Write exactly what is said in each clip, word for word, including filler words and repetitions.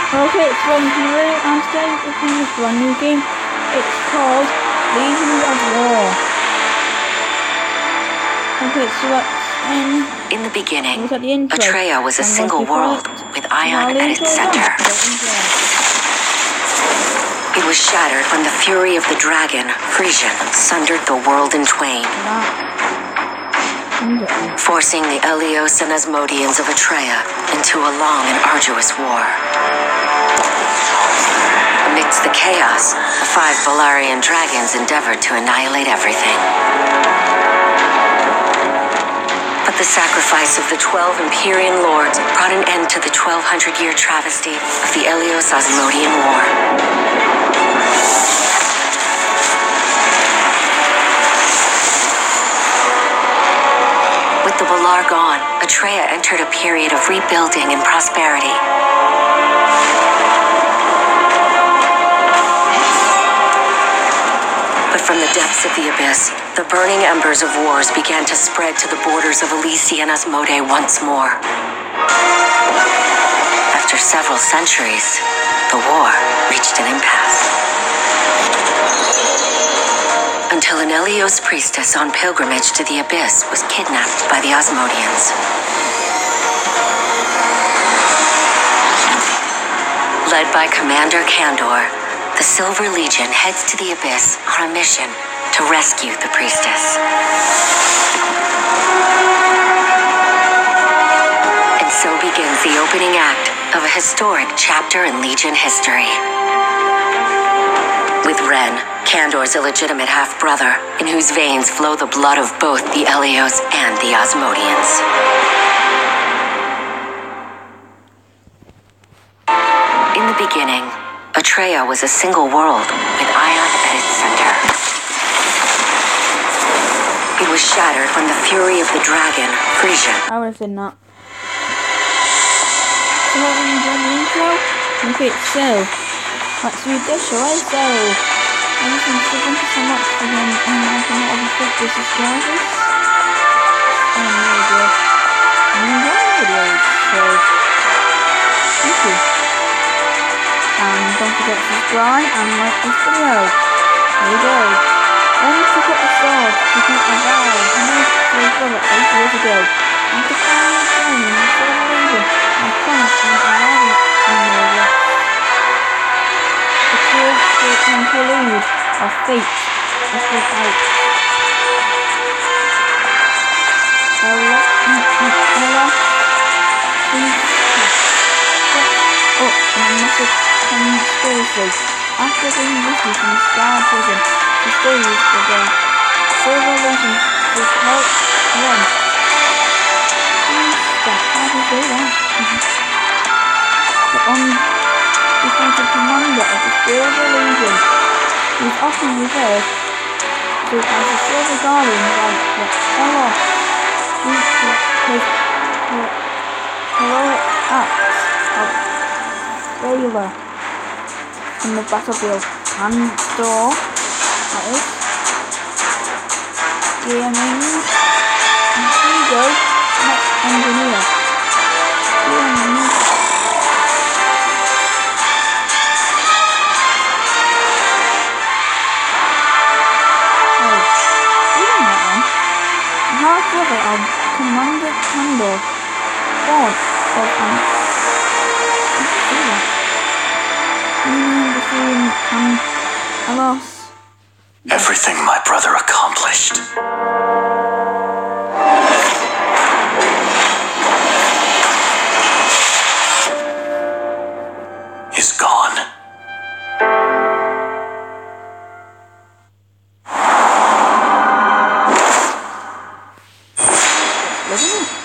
Okay, it's from Hero, and today we're playing this brand new game. It's called Legions of War. Okay, so that's in... In the beginning, Look at the intro. Atreia was a And single once you world find- with Ion Now the at intro its is on. center. So enjoy. It was shattered when the fury of the dragon, Frisian, sundered the world in twain, Enjoy. forcing the Elyos and Asmodeans of Atreia into a long and arduous war. Amidst the chaos, the five Balarian dragons endeavored to annihilate everything. But the sacrifice of the twelve Empyrean lords brought an end to the twelve hundred year travesty of the Elyos-Asmodean War. With the Valar gone, Atreia entered a period of rebuilding and prosperity. But from the depths of the abyss, the burning embers of wars began to spread to the borders of Elysia and Asmodee once more. After several centuries, the war reached an impasse. Until an Elyos priestess on pilgrimage to the abyss was kidnapped by the Asmodeans. Led by Commander Kandor, the Silver Legion heads to the abyss on a mission to rescue the priestess. And so begins the opening act of a historic chapter in Legion history. With Ren, Kandor's illegitimate half-brother, in whose veins flow the blood of both the Elyos and the Asmodeans. In the beginning, Atreia was a single world with Ion at its center. It was shattered when the fury of the dragon, Frisian... I was in that. So what we enjoy the intro? Okay, so let's read this, shall I? So everything, so thank you so much for being in my channel of fifty subscribers. And there we go. And you enjoy the videos, so thank you. And don't forget to subscribe and like this video. There we go. When to cut the sword to keep a vow he made to his brother eight years ago. And to find the flame in the Silver Legion and promise him a life in the rest. The true interlude of fate is without. Ella, Ella, please step up in a massive conspiracy. After being rescued from the Scar prison, the stage of the Silver Legion to help Ren. Please stop, how do you say that? The undefeated commander of the Silver Legion, who is often referred to as the Silver Guardian by the Ella, due to his heroic acts of valor in the battlefield. Kandor, that is, gaming, and Hugo, next engineer. Gaming. Oh, even that one. The half-brother of Commander Kandor, born of an... Between um, a loss. Everything my brother accomplished is gone. Isn't it?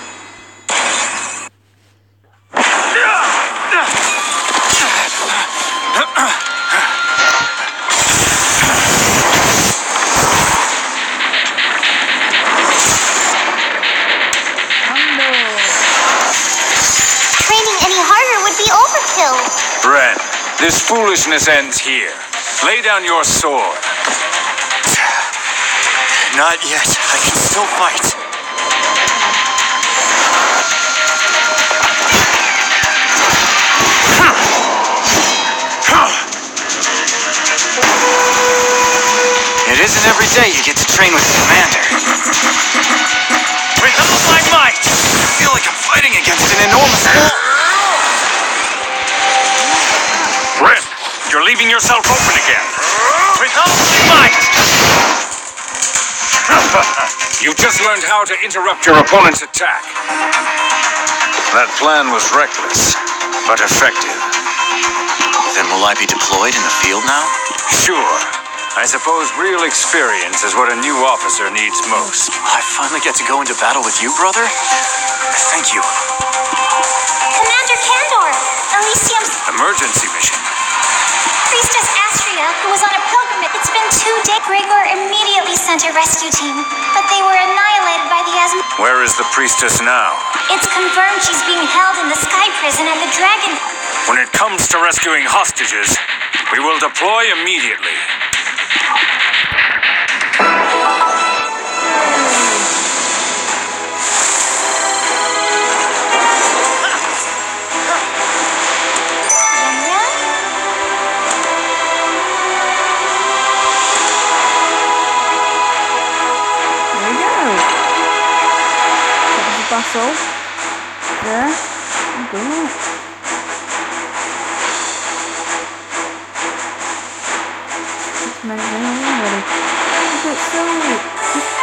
Ren, this foolishness ends here. Lay down your sword. Not yet. I can still fight. First day you get to train with the commander. With all my might! I feel like I'm fighting against an enormous wall. Ren, you're leaving yourself open again. With all my might! You just learned how to interrupt your opponent's attack. That plan was reckless, but effective. Then will I be deployed in the field now? Sure. I suppose real experience is what a new officer needs most. I finally get to go into battle with you, brother? Thank you. Commander Kandor, Elysium's Emergency mission. priestess Astria, who was on a pilgrimage. It's been two days. Grigor immediately sent a rescue team, but they were annihilated by the Asm. Where is the priestess now? It's confirmed she's being held in the Sky Prison at the Dragon. When it comes to rescuing hostages, we will deploy immediately. Bustle. There. Good. It's meant to be already. Look at so.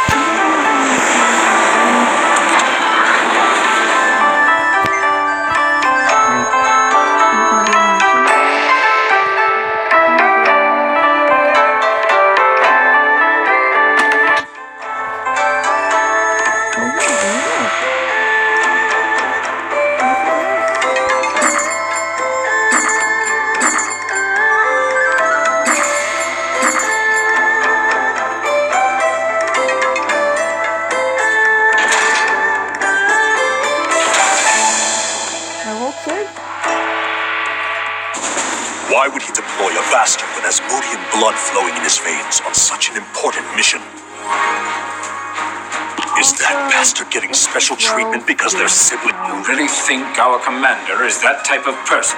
Why would he deploy a bastard with Asmodean blood flowing in his veins on such an important mission? Is that bastard getting special treatment because they're sibling? You really think our commander is that type of person?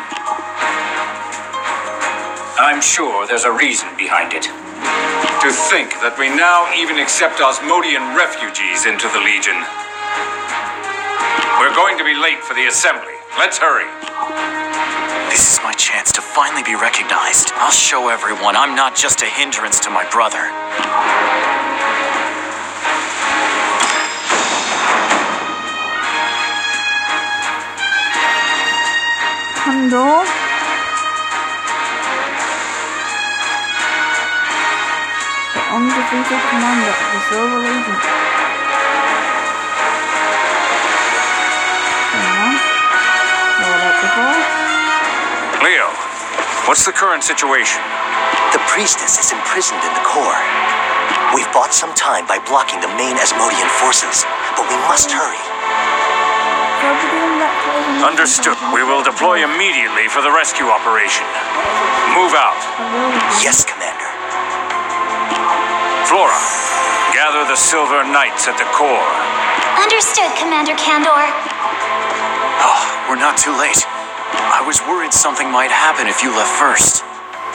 I'm sure there's a reason behind it. To think that we now even accept Asmodean refugees into the Legion. We're going to be late for the assembly. Let's hurry. This is my chance to finally be recognized. I'll show everyone I'm not just a hindrance to my brother. Kandor. The undefeated commander of the Silver Legion. Leo, what's the current situation? The priestess is imprisoned in the core. We've bought some time by blocking the main Asmodean forces, but we must hurry. Understood. We will deploy immediately for the rescue operation. Move out. Yes, Commander. Flora, gather the Silver Knights at the core. Understood, Commander Kandor. Oh, we're not too late. I was worried something might happen if you left first.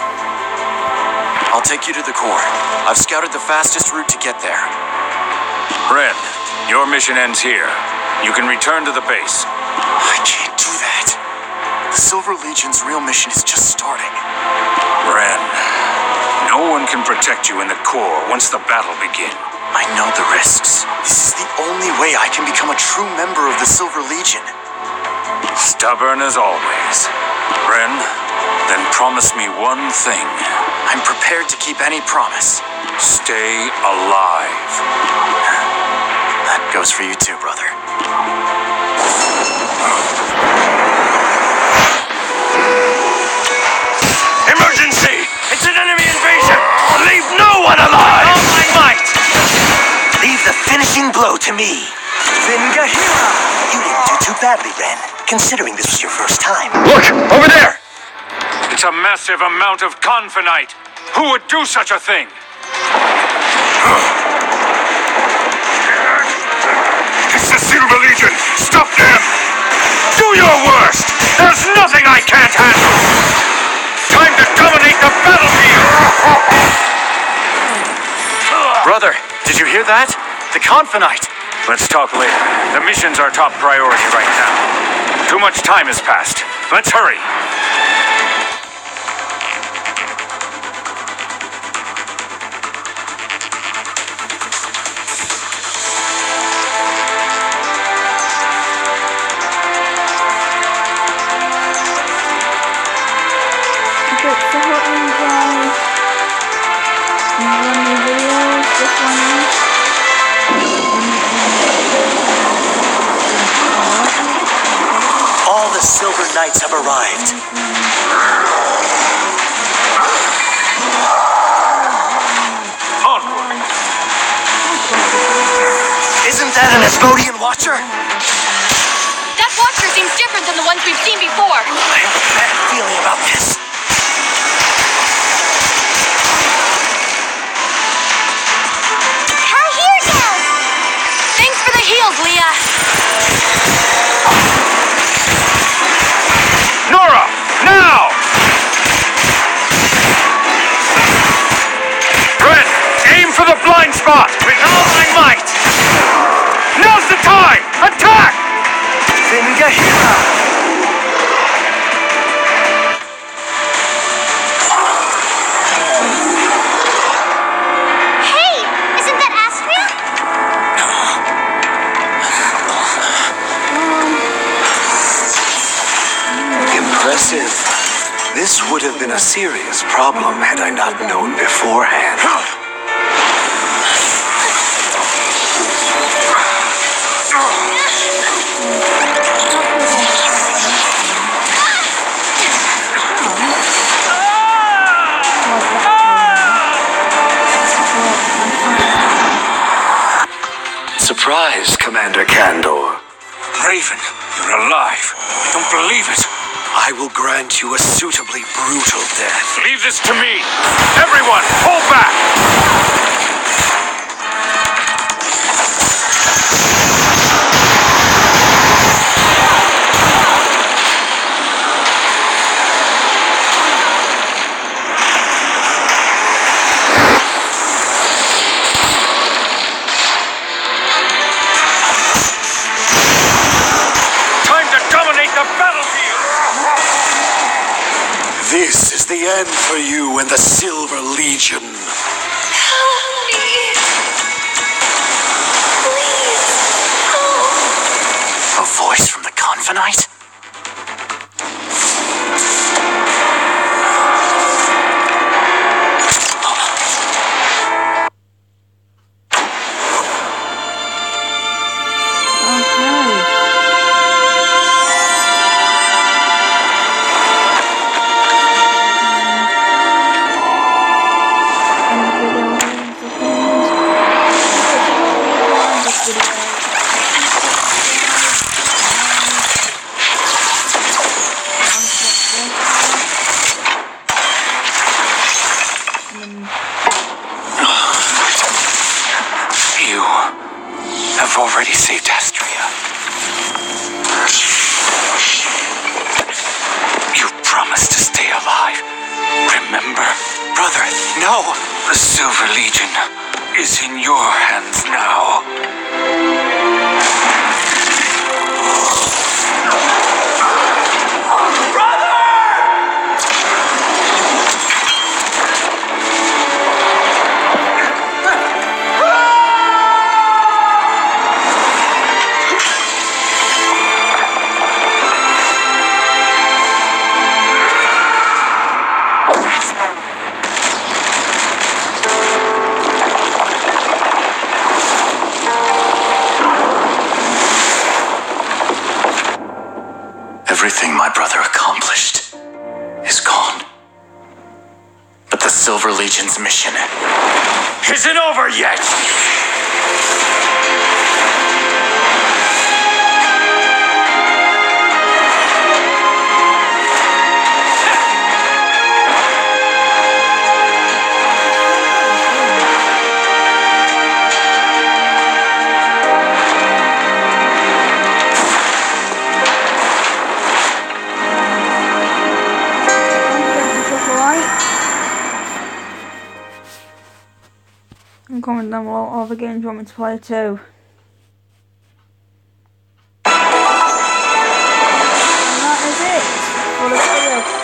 I'll take you to the core. I've scouted the fastest route to get there. Ren, your mission ends here. You can return to the base. I can't do that. The Silver Legion's real mission is just starting. Ren, no one can protect you in the core once the battle begins. I know the risks. This is the only way I can become a true member of the Silver Legion. Stubborn as always. Ren, then promise me one thing. I'm prepared to keep any promise. Stay alive. That goes for you too, brother. Emergency! It's an enemy invasion! Leave no one alive! All my might! Leave the finishing blow to me. Vingahira! You didn't do too badly, Ren, considering this was your first time. Look! Over there! It's a massive amount of Confinite. Who would do such a thing? It's the Silver Legion! Stop them! Do your worst! There's nothing I can't handle! Time to dominate the battlefield! Brother, did you hear that? The Confinite! Let's talk later. The mission's our top priority right now. Too much time has passed. Let's hurry. Okay, so hope you enjoy one of my videos, this one. All the Silver Knights have arrived. Onward. Isn't that an Asmodean Watcher? That Watcher seems different than the ones we've seen before. I have a bad feeling about this. How here now? Thanks for the heals, Leah. Nora, now! Ren, aim for the blind spot with all my might! Now's the time! Attack! Vingahira! Hey, isn't that Astria? Impressive. This would have been a serious problem had I not known beforehand. Surprise, Commander Kandor. Raven, you're alive. I don't believe it. I will grant you a suitably brutal death. Leave this to me. Everyone, hold back! Time to dominate the battlefield! This is the end for you and the Silver Legion. Help me. Please. Help. A voice from the Confinite? You have already saved Astria. You promised to stay alive. Remember? Brother, no! The Silver Legion is in your hands now. Everything my brother accomplished is gone. But the Silver Legion's mission isn't over yet! comment down below what other games you want me to play too. And that is it for the video.